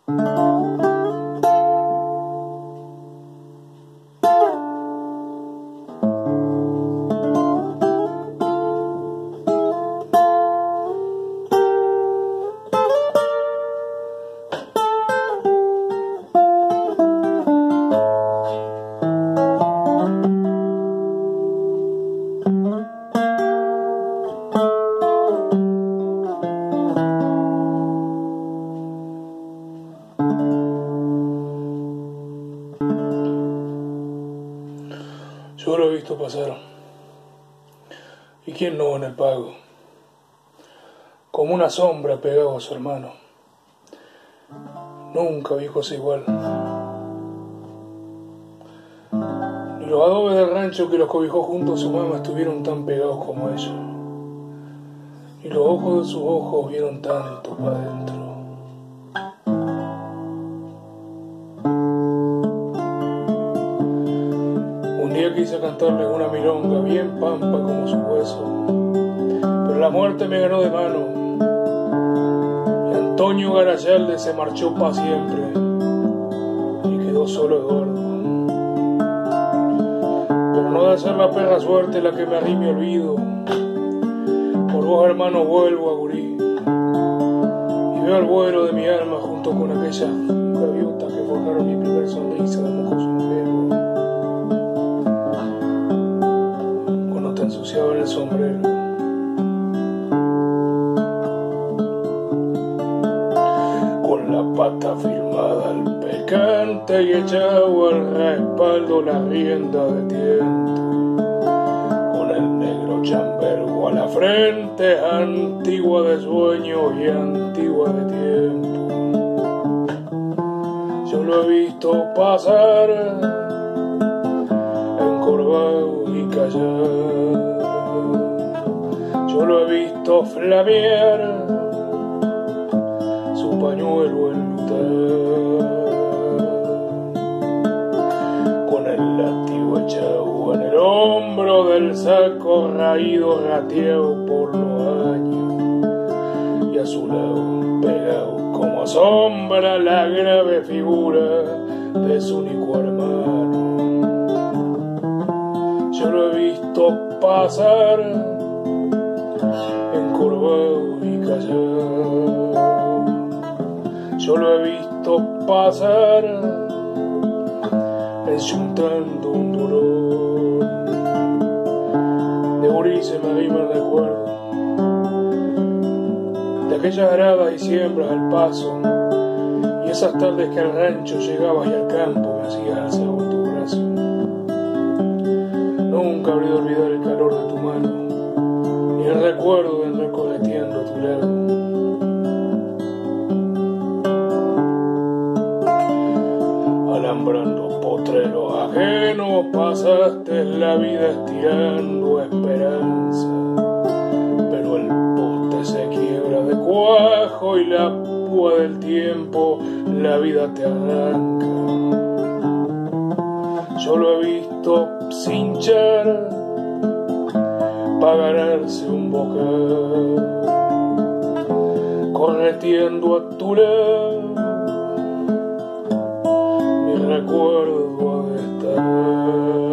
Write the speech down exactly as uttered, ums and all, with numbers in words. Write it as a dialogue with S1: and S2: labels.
S1: Yo lo he visto pasar, y quién no en el pago, como una sombra pegado a su hermano. Nunca vi cosa igual. Ni los adobes del rancho que los cobijó junto a su mamá estuvieron tan pegados como ellos, ni los ojos de sus ojos vieron tanto para adentro. Quise cantarle una milonga bien pampa como su hueso, pero la muerte me ganó de mano y Antonio Garayalde se marchó pa' siempre y quedó solo Eduardo. Pero no debe ser la perra suerte la que me arrime mi olvido, por vos hermano vuelvo a Gurí y veo el vuelo de mi alma junto con aquellas gaviotas que forjaron mi primer sonrisa de mocoso ingenuo. Ensuciado en el sombrero, con la pata firmada al pecante y echado al respaldo la rienda de tiento, con el negro chambergo a la frente, antigua de sueño y antigua de tiempo. Yo lo he visto pasar encorvado y callado, yo lo he visto flamear su pañuelo enlutar, con el látigo echado en el hombro del saco raído rateado por los años, y a su lado pegado como sombra la grave figura de su único hermano. Yo lo he visto pasar encorvado y callado, yo lo he visto pasar enjuntando un dolor. De gurí se me arrima el recuerdo de aquellas aradas y siembras al paso, y esas tardes que al rancho llegabas y al campo me hacías alzar con tu brazo. Nunca habré de olvidar el calor de tu mano, ni el recuerdo de recorreteando a tu lado. Alambrando potreros ajenos, pasaste la vida estirando esperanza, pero el poste se quiebra de cuajo y la púa del tiempo la vida te arranca. Yo lo he visto cinchar pa' ganarse un bocal, correteando a tu lado, mi recuerdo ha de estar.